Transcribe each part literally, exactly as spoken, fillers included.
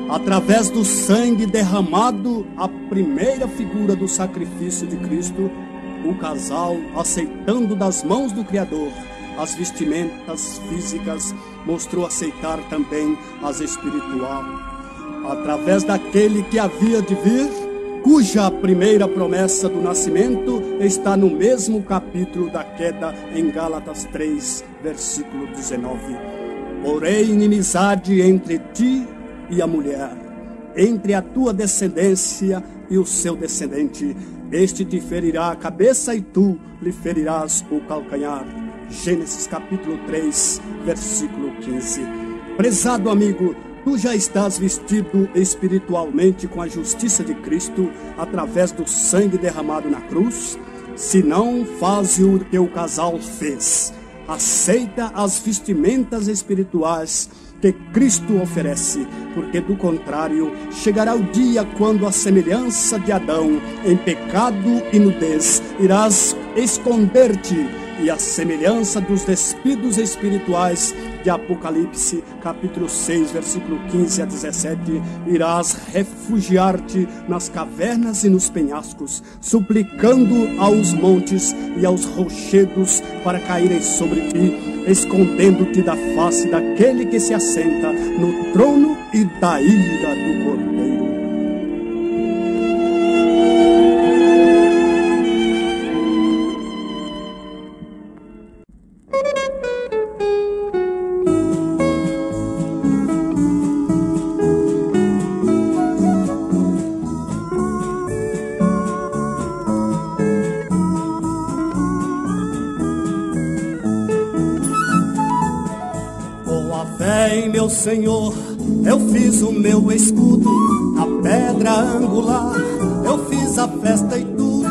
Através do sangue derramado, a primeira figura do sacrifício de Cristo, o casal, aceitando das mãos do Criador as vestimentas físicas, mostrou aceitar também as espirituais. Através daquele que havia de vir, cuja primeira promessa do nascimento está no mesmo capítulo da queda, em Gálatas três, versículo dezenove. Porém, inimizade entre ti e a mulher, entre a tua descendência e o seu descendente. Este te ferirá a cabeça e tu lhe ferirás o calcanhar. Gênesis capítulo três, versículo quinze. Prezado amigo, tu já estás vestido espiritualmente com a justiça de Cristo através do sangue derramado na cruz? Se não, faze o que o casal fez. Aceita as vestimentas espirituais que Cristo oferece, porque do contrário, chegará o dia quando a semelhança de Adão, em pecado e nudez, irás esconder-te, e a semelhança dos despidos espirituais de Apocalipse, capítulo seis, versículo quinze a dezessete, irás refugiar-te nas cavernas e nos penhascos, suplicando aos montes e aos rochedos para caírem sobre ti, escondendo-te da face daquele que se assenta no trono e da ira do Cordeiro. Meu Senhor, eu fiz o meu escudo, a pedra angular, eu fiz a festa e tudo.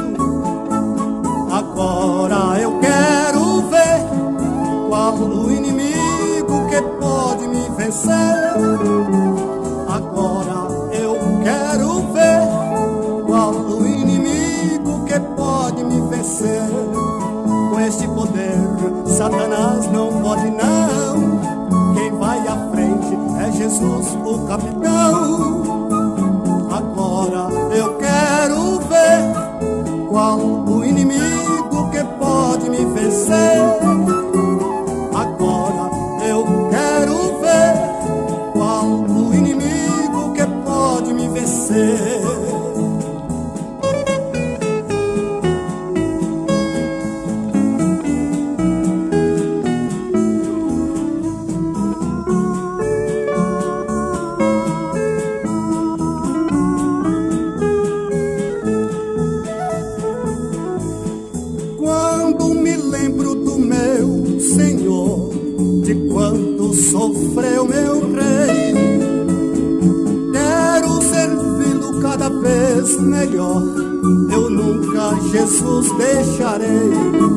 Agora eu quero ver qual o inimigo que pode me vencer. Agora eu quero ver qual o inimigo que pode me vencer. Com este poder, Satanás não pode não. Quem vai à frente é Jesus, o capitão. Agora eu quero ver qual o inimigo que pode me vencer. Agora eu quero ver qual o inimigo que pode me vencer. Sofreu meu rei, quero servi-lo cada vez melhor. Eu nunca Jesus deixarei.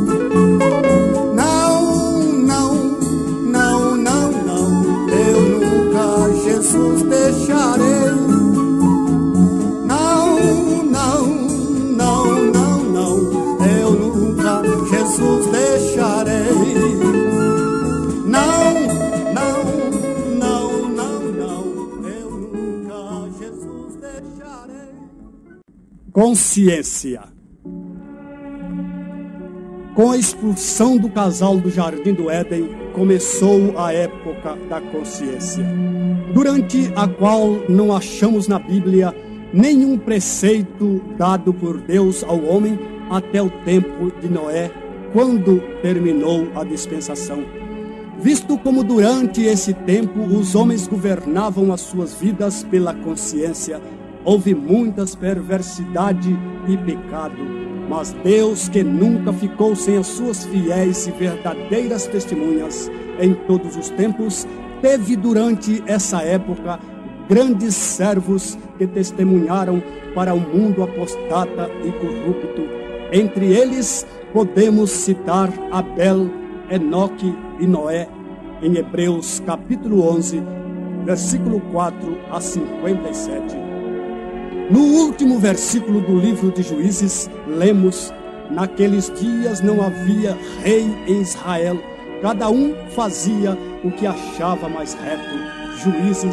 Não, não, não, não, não. Eu nunca Jesus deixarei. Não, não, não, não, não. Eu nunca Jesus deixarei. Não. Consciência. Com a expulsão do casal do Jardim do Éden, começou a época da consciência, durante a qual não achamos na Bíblia nenhum preceito dado por Deus ao homem até o tempo de Noé, quando terminou a dispensação. Visto como durante esse tempo os homens governavam as suas vidas pela consciência, houve muitas perversidade e pecado, mas Deus, que nunca ficou sem as suas fiéis e verdadeiras testemunhas em todos os tempos, teve durante essa época grandes servos que testemunharam para o mundo apostata e corrupto. Entre eles podemos citar Abel, Enoque e Noé, em Hebreus capítulo onze, versículo quatro a cinquenta e sete. No último versículo do livro de Juízes, lemos: naqueles dias não havia rei em Israel, cada um fazia o que achava mais reto. Juízes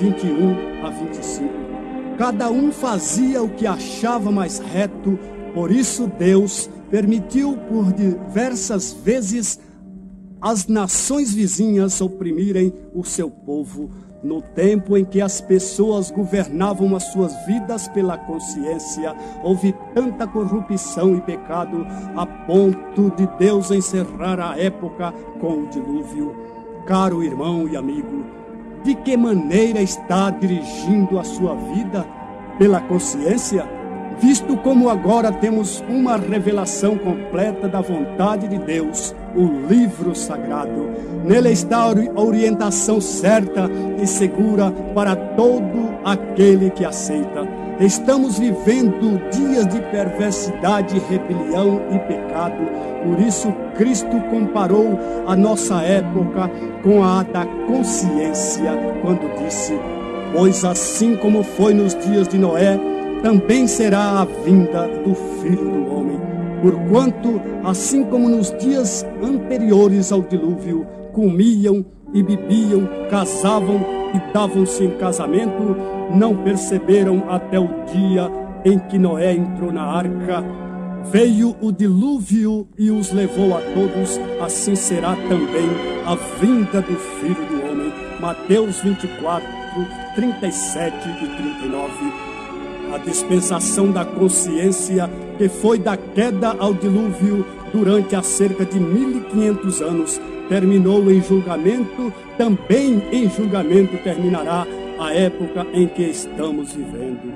vinte e um a vinte e cinco. Cada um fazia o que achava mais reto, por isso Deus permitiu por diversas vezes as nações vizinhas oprimirem o seu povo, no tempo em que as pessoas governavam as suas vidas pela consciência. Houve tanta corrupção e pecado a ponto de Deus encerrar a época com o dilúvio. Caro irmão e amigo, de que maneira está dirigindo a sua vida? Pela consciência? Visto como agora temos uma revelação completa da vontade de Deus, o livro sagrado. Nele está a orientação certa e segura para todo aquele que aceita. Estamos vivendo dias de perversidade, rebelião e pecado. Por isso Cristo comparou a nossa época com a da consciência, quando disse: pois assim como foi nos dias de Noé, também será a vinda do Filho do Homem. Porquanto, assim como nos dias anteriores ao dilúvio, comiam e bebiam, casavam e davam-se em casamento, não perceberam até o dia em que Noé entrou na arca. Veio o dilúvio e os levou a todos, assim será também a vinda do Filho do Homem. Mateus vinte e quatro, trinta e sete e trinta e nove. A dispensação da consciência, que foi da queda ao dilúvio durante há cerca de mil e quinhentos anos, terminou em julgamento. Também em julgamento terminará a época em que estamos vivendo.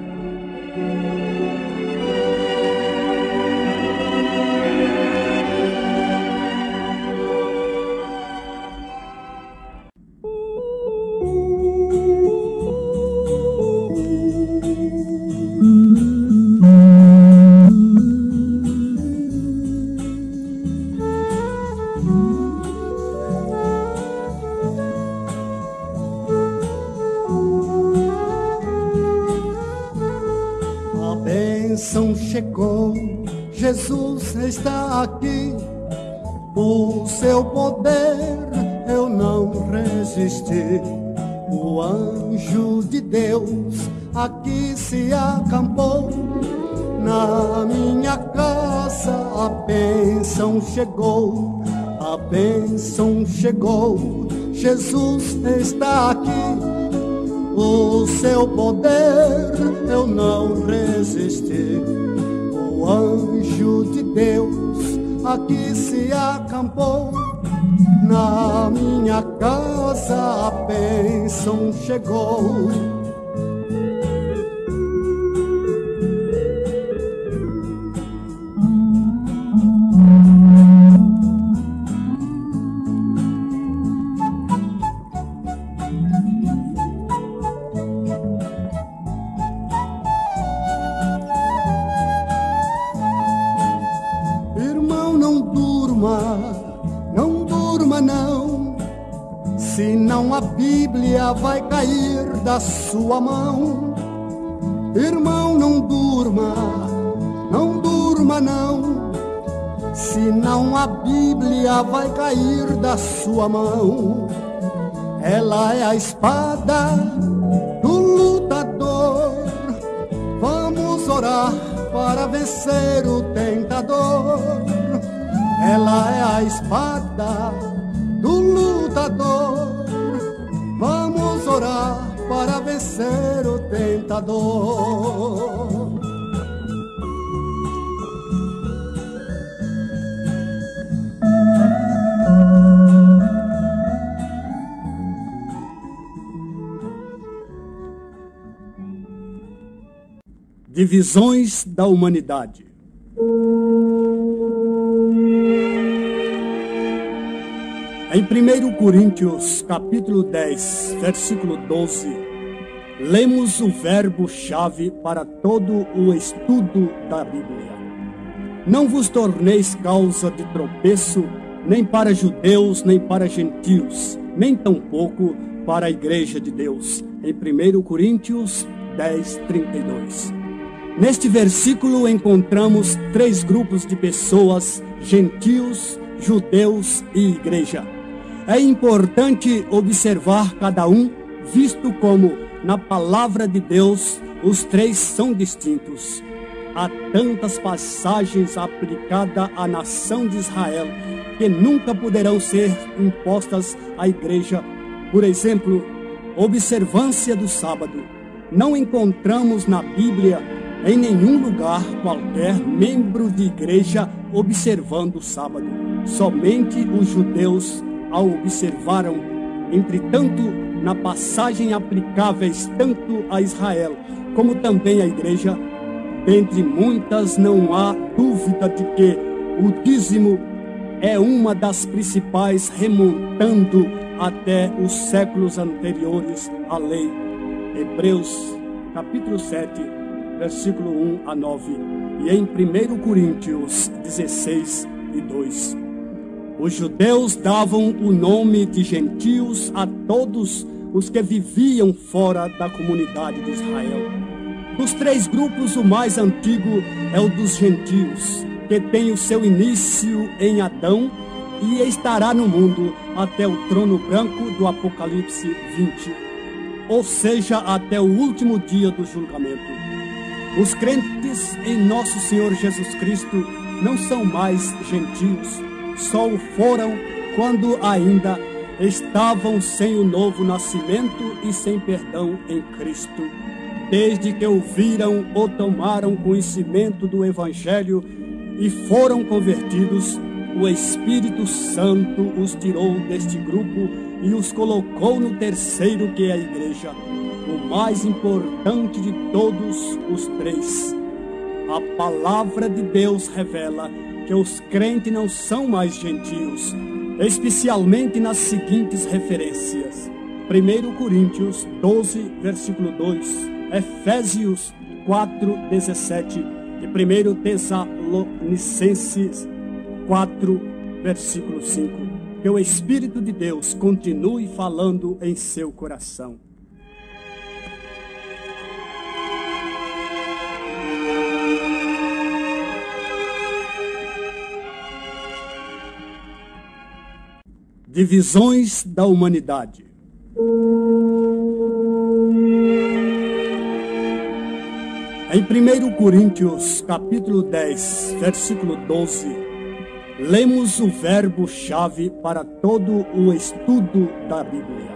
Chegou, Jesus está aqui, o seu poder eu não resisti. O anjo de Deus aqui se acampou, na minha casa a bênção chegou, a bênção chegou, Jesus está aqui, o seu poder eu não resisti. O anjo de Deus aqui se acampou, na minha casa a bênção chegou. Não durma não, senão a Bíblia vai cair da sua mão. Irmão, não durma, não durma não, senão a Bíblia vai cair da sua mão. Ela é a espada do lutador, vamos orar para vencer o tentador. Ela é a espada do lutador, vamos orar para vencer o tentador. Divisões da humanidade. Em primeiro Coríntios, capítulo dez, versículo doze, lemos o verbo-chave para todo o estudo da Bíblia. Não vos torneis causa de tropeço, nem para judeus, nem para gentios, nem tampouco para a igreja de Deus. Em primeiro Coríntios dez, trinta e dois. Neste versículo encontramos três grupos de pessoas: gentios, judeus e igreja. É importante observar cada um, visto como na palavra de Deus, os três são distintos. Há tantas passagens aplicadas à nação de Israel que nunca poderão ser impostas à igreja. Por exemplo, observância do sábado. Não encontramos na Bíblia, em nenhum lugar qualquer, membro de igreja observando o sábado. Somente os judeus ao observaram. Entretanto, na passagem aplicáveis tanto a Israel como também à igreja, dentre muitas não há dúvida de que o dízimo é uma das principais, remontando até os séculos anteriores à lei. Hebreus capítulo sete, versículo um a nove, e em primeiro Coríntios dezesseis e dois. Os judeus davam o nome de gentios a todos os que viviam fora da comunidade de Israel. Dos três grupos, o mais antigo é o dos gentios, que tem o seu início em Adão e estará no mundo até o trono branco do Apocalipse vinte, ou seja, até o último dia do julgamento. Os crentes em nosso Senhor Jesus Cristo não são mais gentios, só o foram quando ainda estavam sem o novo nascimento e sem perdão em Cristo. Desde que ouviram ou tomaram conhecimento do Evangelho e foram convertidos, o Espírito Santo os tirou deste grupo e os colocou no terceiro, que é a igreja, o mais importante de todos os três. A palavra de Deus revela que os crentes não são mais gentios, especialmente nas seguintes referências: primeiro Coríntios doze, versículo dois, Efésios quatro, dezessete e primeiro Tessalonicenses quatro, versículo cinco. Que o Espírito de Deus continue falando em seu coração. Divisões da humanidade. Em primeiro Coríntios, capítulo dez, versículo doze, lemos o verbo-chave para todo o estudo da Bíblia.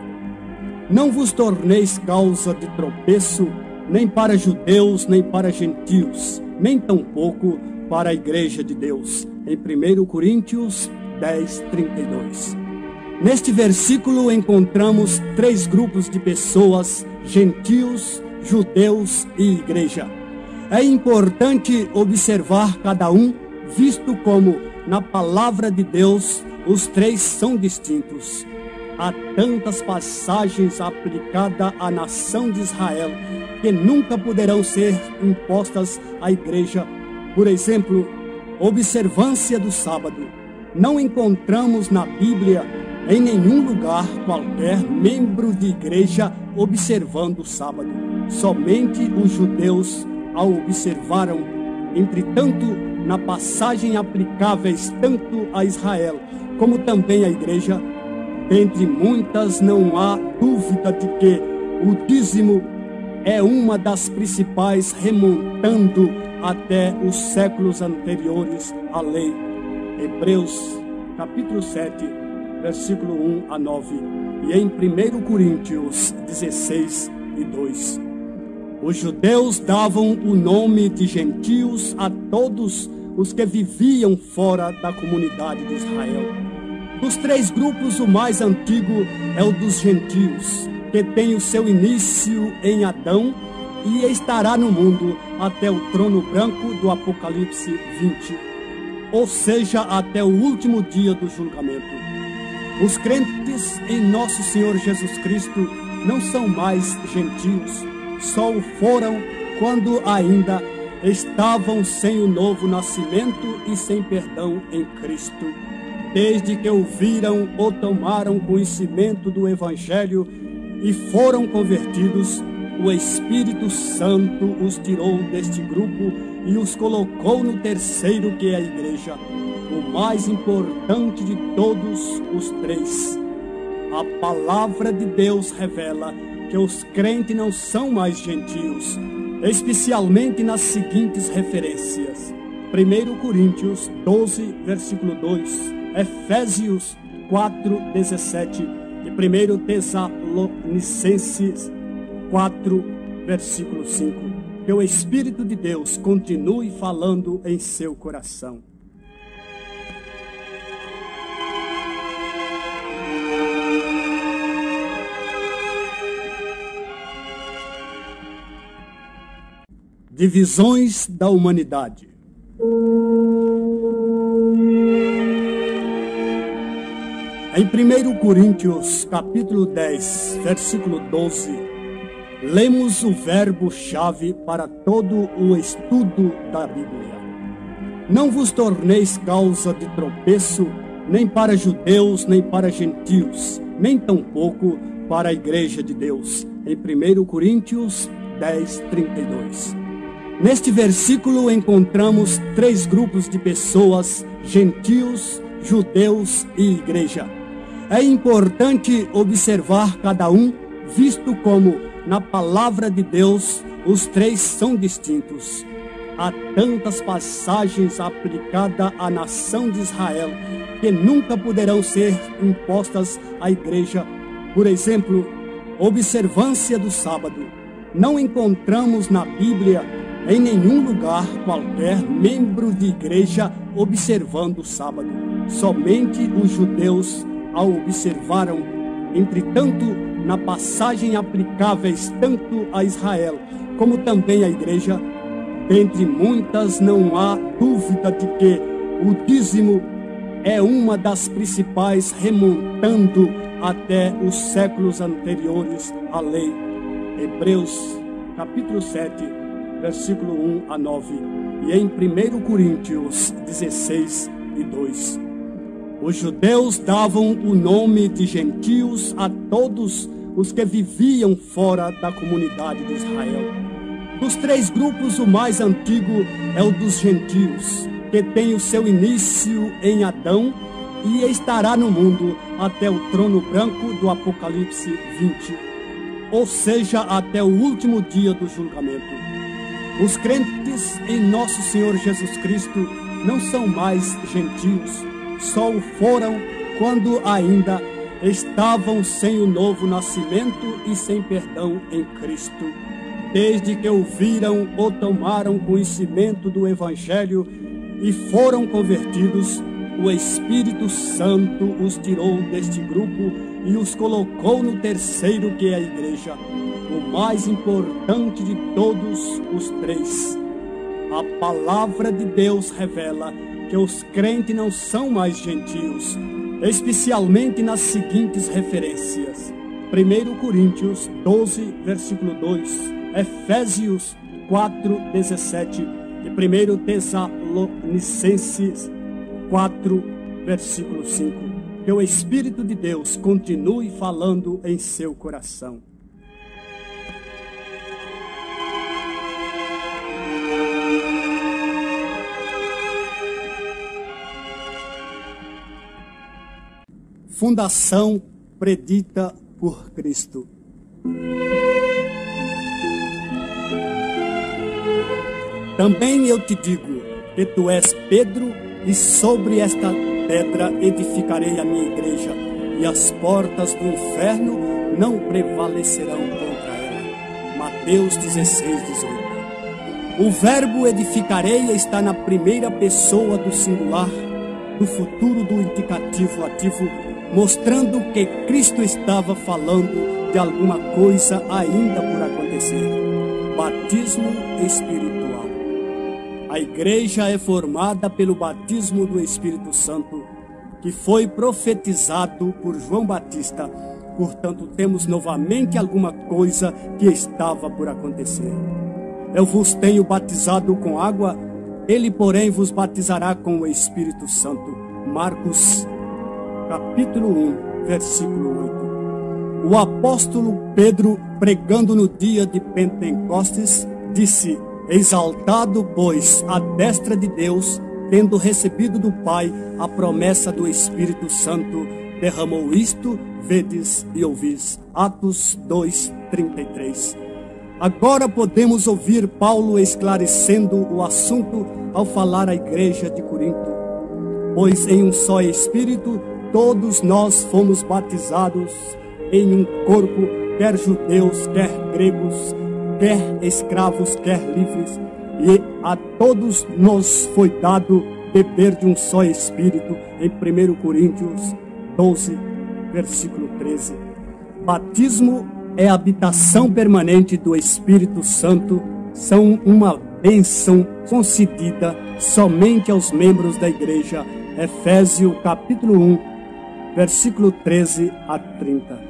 Não vos torneis causa de tropeço, nem para judeus, nem para gentios, nem tampouco para a igreja de Deus. Em primeiro Coríntios dez, trinta e dois. Neste versículo encontramos três grupos de pessoas: gentios, judeus e igreja. É importante observar cada um, visto como, na palavra de Deus, os três são distintos. Há tantas passagens aplicadas à nação de Israel que nunca poderão ser impostas à igreja. Por exemplo, observância do sábado. Não encontramos na Bíblia, em nenhum lugar qualquer, membro de igreja observando o sábado. Somente os judeus ao observaram. Entretanto, na passagem aplicáveis tanto a Israel como também à igreja, dentre muitas não há dúvida de que o dízimo é uma das principais, remontando até os séculos anteriores à lei. Hebreus capítulo sete, versículo um a nove, e em primeiro Coríntios dezesseis e dois. Os judeus davam o nome de gentios a todos os que viviam fora da comunidade de Israel. Dos três grupos, o mais antigo é o dos gentios, que tem o seu início em Adão e estará no mundo até o trono branco do Apocalipse vinte, ou seja, até o último dia do julgamento. Os crentes em nosso Senhor Jesus Cristo não são mais gentios, só o foram quando ainda estavam sem o novo nascimento e sem perdão em Cristo. Desde que ouviram ou tomaram conhecimento do Evangelho e foram convertidos, o Espírito Santo os tirou deste grupo e os colocou no terceiro, que é a igreja, o mais importante de todos os três. A palavra de Deus revela que os crentes não são mais gentios, especialmente nas seguintes referências: primeira Coríntios doze, versículo dois, Efésios quatro, dezessete e primeira Tessalonicenses quatro, versículo cinco. Que o Espírito de Deus continue falando em seu coração. Divisões da humanidade. Em primeira Coríntios, capítulo dez, versículo doze, lemos o verbo-chave para todo o estudo da Bíblia. Não vos torneis causa de tropeço, nem para judeus, nem para gentios, nem tampouco para a igreja de Deus. Em primeira Coríntios dez, trinta e dois. Neste versículo encontramos três grupos de pessoas: gentios, judeus e igreja. É importante observar cada um, visto como, na palavra de Deus, os três são distintos. Há tantas passagens aplicadas à nação de Israel que nunca poderão ser impostas à igreja. Por exemplo, observância do sábado. Não encontramos na Bíblia, em nenhum lugar qualquer, membro de igreja observando o sábado. Somente os judeus ao observaram. Entretanto, na passagem aplicáveis tanto a Israel como também à igreja, dentre muitas não há dúvida de que o dízimo é uma das principais, remontando até os séculos anteriores à lei. Hebreus capítulo sete, versículo um a nove, e em primeira Coríntios dezesseis e dois. Os judeus davam o nome de gentios a todos os que viviam fora da comunidade de Israel. Dos três grupos, o mais antigo é o dos gentios, que tem o seu início em Adão e estará no mundo até o trono branco do Apocalipse vinte, ou seja, até o último dia do julgamento. Os crentes em nosso Senhor Jesus Cristo não são mais gentios, só o foram quando ainda estavam sem o novo nascimento e sem perdão em Cristo. Desde que ouviram ou tomaram conhecimento do Evangelho e foram convertidos, o Espírito Santo os tirou deste grupo e os colocou no terceiro, que é a igreja, o mais importante de todos os três. A palavra de Deus revela que os crentes não são mais gentios, especialmente nas seguintes referências: primeira Coríntios doze, versículo dois, Efésios quatro, dezessete e primeira Tessalonicenses quatro, versículo cinco. Que o Espírito de Deus continue falando em seu coração. Fundação predita por Cristo. Também eu te digo que tu és Pedro, e sobre esta pedra edificarei a minha igreja, e as portas do inferno não prevalecerão contra ela. Mateus dezesseis, dezoito. O verbo edificarei está na primeira pessoa do singular, do futuro do indicativo ativo, mostrando que Cristo estava falando de alguma coisa ainda por acontecer. Batismo espiritual. A igreja é formada pelo batismo do Espírito Santo, que foi profetizado por João Batista. Portanto, temos novamente alguma coisa que estava por acontecer. Eu vos tenho batizado com água, ele, porém, vos batizará com o Espírito Santo. Marcos capítulo um, versículo oito. O apóstolo Pedro, pregando no dia de Pentecostes, disse: exaltado, pois, à destra de Deus, tendo recebido do Pai a promessa do Espírito Santo, derramou isto, vedes e ouvis. Atos dois, trinta e três. Agora podemos ouvir Paulo esclarecendo o assunto ao falar à igreja de Corinto. Pois em um só Espírito todos nós fomos batizados em um corpo, quer judeus, quer gregos, quer escravos, quer livres, e a todos nos foi dado beber de um só Espírito, em primeira Coríntios doze, versículo treze. Batismo é a habitação permanente do Espírito Santo, são uma bênção concedida somente aos membros da igreja. Efésios capítulo um, versículo treze a trinta.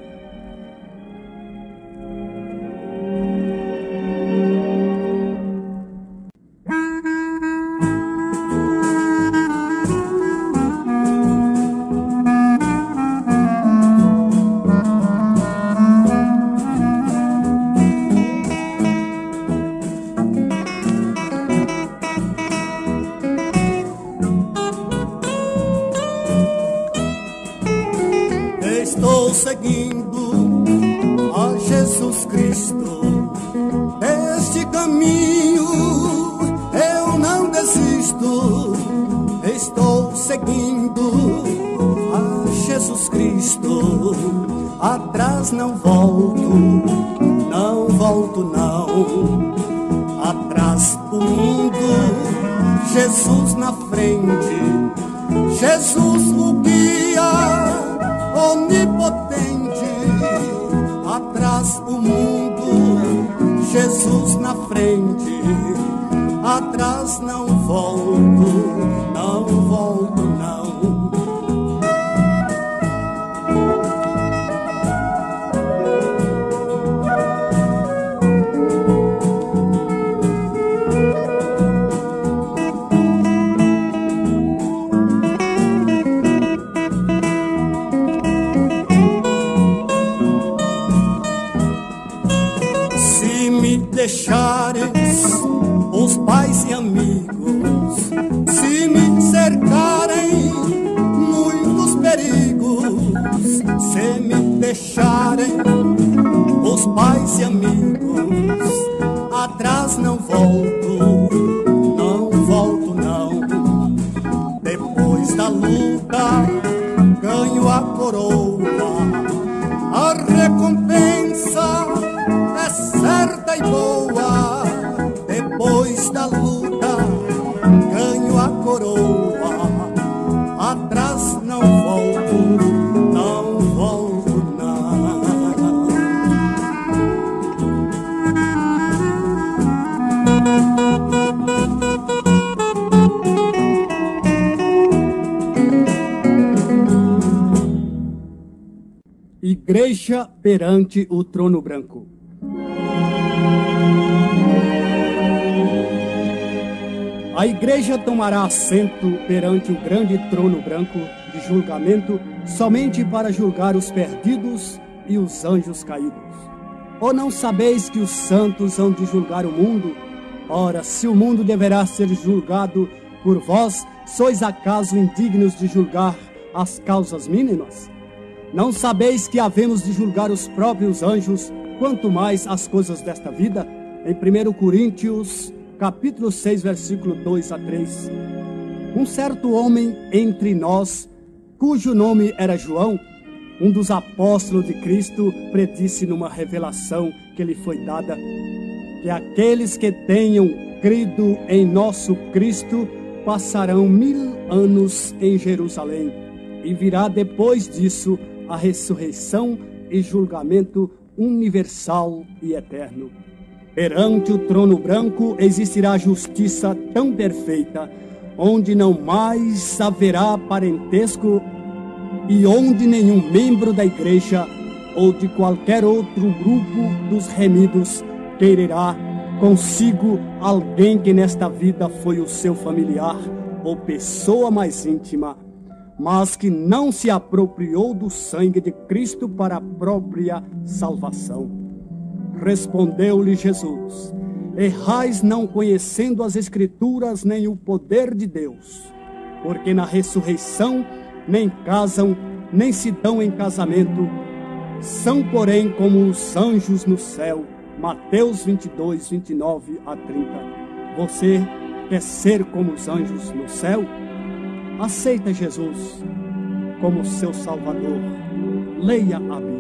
Estou seguindo a Jesus Cristo, este caminho eu não desisto. Estou seguindo a Jesus Cristo, atrás não volto, não volto não. Atrás o mundo, Jesus na frente, Jesus o guia onipotente. Atrás o mundo, Jesus na frente, atrás não volto, não volto não. Deixares os pais e amigos, se me cercarem muitos perigos, se me deixarem os pais e amigos, atrás não volto, não volto não. Depois da luta ganho a coroa, a recompensa é certa e boa. Depois da luta ganho a coroa, atrás não volto, não volto não. Igreja perante o trono branco. A igreja tomará assento perante o grande trono branco de julgamento, somente para julgar os perdidos e os anjos caídos. Ou não sabeis que os santos hão de julgar o mundo? Ora, se o mundo deverá ser julgado por vós, sois acaso indignos de julgar as causas mínimas? Não sabeis que havemos de julgar os próprios anjos, quanto mais as coisas desta vida? Em primeira Coríntios capítulo seis, versículo dois a três. Um certo homem entre nós, cujo nome era João, um dos apóstolos de Cristo, predisse numa revelação que lhe foi dada, que aqueles que tenham crido em nosso Cristo passarão mil anos em Jerusalém, e virá depois disso a ressurreição e julgamento universal e eterno. Perante o trono branco existirá justiça tão perfeita, onde não mais haverá parentesco e onde nenhum membro da igreja ou de qualquer outro grupo dos remidos quererá consigo alguém que nesta vida foi o seu familiar ou pessoa mais íntima, mas que não se apropriou do sangue de Cristo para a própria salvação. Respondeu-lhe Jesus: errais não conhecendo as Escrituras nem o poder de Deus, porque na ressurreição nem casam, nem se dão em casamento, são, porém, como os anjos no céu. Mateus vinte e dois, vinte e nove a trinta. Você quer ser como os anjos no céu? Aceita Jesus como seu Salvador. Leia a Bíblia.